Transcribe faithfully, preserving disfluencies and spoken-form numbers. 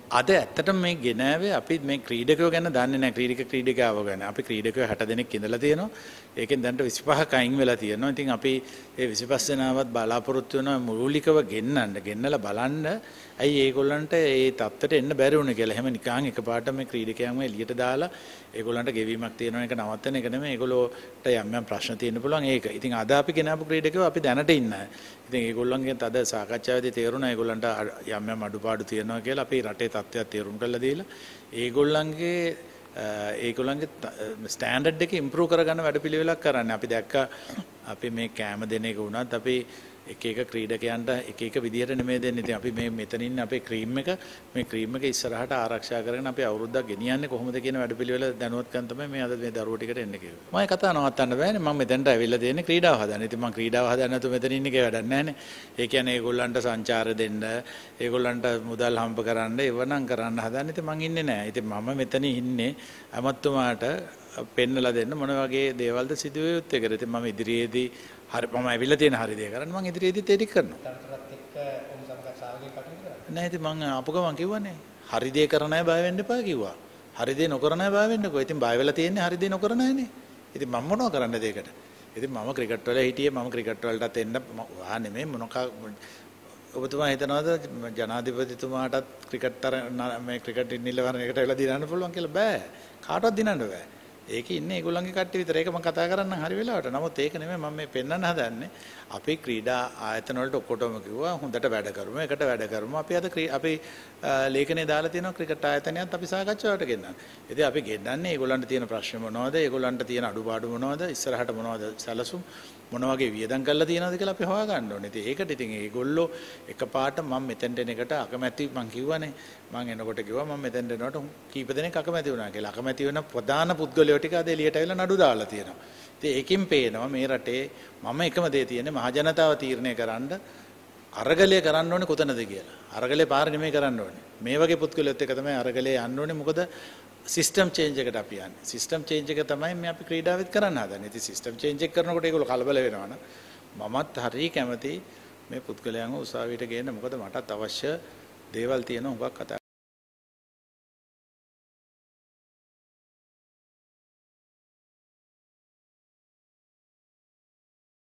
අද ඇත්තටම මේ ගෙනාවේ අපි මේ ක්‍රීඩකයෝ ගැන දන්නේ නැහැ ක්‍රීඩක ක්‍රීඩිකාවෝ ගැන. අපි ක්‍රීඩකයෝ හැට දෙනෙක් ඉඳලා තියෙනවා. ඒකෙන් දැන්ට විසිපහක් අයින් වෙලා තියෙනවා. ඉතින් අපි ඒ විසිපහ දෙනාවත් බලාපොරොත්තු වෙනවා මූලිකව ගෙන්නන්න. ගෙන්නලා බලන්න ඇයි ඒගොල්ලන්ට ඒ තත්ත්වයට එන්න බැරි වුණේ කියලා. එහෙම නිකන් එකපාරට මේ ක්‍රීඩකයන්ව එළියට දාලා ඒගොල්ලන්ට ගෙවීමක් තියෙනවා එක නවත්තන එක නෙමෙයි. ඒගොල්ලෝට යම් යම් ප්‍රශ්න තියෙන්න පුළුවන් ඒක. ඉතින් අද අපි ගෙනාපු ක්‍රීඩකයෝ අපි දැනට ඉන්නවා. ඉතින් ඒගොල්ලන්ගෙන් අද සාකච්ඡාවේදී තේරුණා ඒගොල්ලන්ට යම් යම් අඩුපාඩු තියෙනවා කියලා. අපි රටේ තත්ත්වයක් තේරුම් කරලා දීලා ඒගොල්ලන්ගේ ඒගොල්ලන්ගේ ස්ටෑන්ඩඩ් එක ඉම්ප්‍රූව් කරගන්න වැඩපිළිවෙලක් කරන්නේ. අපි දැක්කා අපි මේ කැම දෙන එක වුණත් අපි එක එක ක්‍රීඩකයන්ට එක එක විදිහට නෙමෙයි දෙන්නේ. ඉතින් අපි මේ මෙතන ඉන්න අපේ ක්‍රීම් එක මේ ක්‍රීම් එක ඉස්සරහට ආරක්ෂා කරගෙන අපි අවුරුද්දක් ගෙනියන්නේ කොහොමද කියන වැඩපිළිවෙල දැනුවත්කම් තමයි මේ අද මේ දරුවෝ ටිකට එන්නේ කියලා. මම කතා නවත්තන්න බෑනේ. මම මෙතනට ඇවිල්ලා දෙන්නේ ක්‍රීඩාව හදන්න. ඉතින් මම ක්‍රීඩාව හදන්න නැතුව මෙතන ඉන්න එකේ වැඩක් නැහැනේ. ඒ කියන්නේ ඒගොල්ලන්ට සංචාර දෙන්න, ඒගොල්ලන්ට මුදල් හම්බ කරන්න, ඒවනම් කරන්න හදන්න. ඉතින් මම ඉන්නේ නැහැ. ඉතින් මම මෙතන ඉන්නේ අමත්තුමාට පෙන්නලා දෙන්න මොන වගේ දේවල්ද සිදුවේ යුත්තේ කියලා. ඉතින් මම ඉදිරියේදී හරි මම ඇවිල්ලා තියෙන හරි දේ කරන්න මම ඉදිරියේදීත් ඒක කරනවා. තරතරත් එක්ක ඔන්න සමගතාවගේ කටයුතු කරා. නෑ ඉතින් මම ආපු ගමන් කිව්වනේ හරි දේ කරන අය බය වෙන්න එපා කිව්වා. හරි දේ නොකරන අය බය වෙන්නකෝ. ඉතින් බය වෙලා තියෙන්නේ හරි දේ නොකරන අයනේ. ඉතින් මම මොනව කරන්නද ඒකට? ඉතින් මම ක්‍රිකට් වල හිටියේ මම ක්‍රිකට් වලටත් එන්න වා නෙමෙයි මොනක ඔබතුමා හිතනවාද ජනාධිපතිතුමාටත් ක්‍රිකට් මේ ක්‍රිකට් නිලවරණයකට වෙලා දිනන්න පුළුවන් කියලා බෑ. කාටවත් දිනන්න බෑ. ඒකේ ඉන්නේ ඒගොල්ලන්ගේ කට්ටිය විතර. ඒක මම කතා කරන්නම් හරි වෙලාවට. නමුත් ඒක නෙමෙයි මම මේ පෙන්වන්න හදන්නේ. අපි ක්‍රීඩා ආයතන වලට ඔක්කොටම කිව්වා හොඳට වැඩ කරමු. එකට වැඩ කරමු. අපි අද අපි ලේඛනයේ දාලා තියෙනවා ක්‍රිකට් ආයතනයත් අපි සාකච්ඡාවට ගෙන්නන්න. ඉතින් අපි ගෙන්නන්නේ ඒගොල්ලන්ට තියෙන ප්‍රශ්න මොනවද? ඒගොල්ලන්ට තියෙන අඩුපාඩු මොනවද? ඉස්සරහට මොනවද සැලසුම්? මොන වගේ වියදම් කරලා තියෙනවද කියලා අපි හොයා ගන්න ඕනේ. ඉතින් ඒකට ඉතින් ඒගොල්ලෝ එකපාරට මම මෙතෙන්ට එන එකට අකමැති මං කිව්වනේ. මං එනකොට කිව්වා මම මෙතෙන්ට එනකොට කීප දෙනෙක් අකමැති වුණා කියලා. අකමැති වෙන ප්‍රධාන පුද්ගලයෝ ටික අද එළියට ඇවිල්ලා නඩු දාලා තියෙනවා. ඉතින් ඒකෙන් පේනවා මේ රටේ මම එකම දේ තියෙන්නේ මහ ජනතාව තීරණය කරන්න අරගලය කරන්න ඕනේ කොතනද කියලා. අරගලේ පාර නෙමෙයි කරන්න ඕනේ. මේ වගේ පුද්ගලයොත් එක තමයි අරගලේ යන්න ඕනේ. මොකද සිස්ටම් චේන්ජ් එකට අපි යන්නේ. සිස්ටම් චේන්ජ් එක තමයි මේ අපි ක්‍රීඩාවෙත් කරන්න හදන්නේ. ඉතින් සිස්ටම් චේන්ජ් එක කරනකොට ඒගොල්ලෝ කලබල වෙනවනේ. මමත් හරිය කැමති මේ පුද්ගලයන්ව උසාවියට ගේන්න. මොකද මටත් අවශ්‍ය දේවල් තියෙනවා. උගක් කතා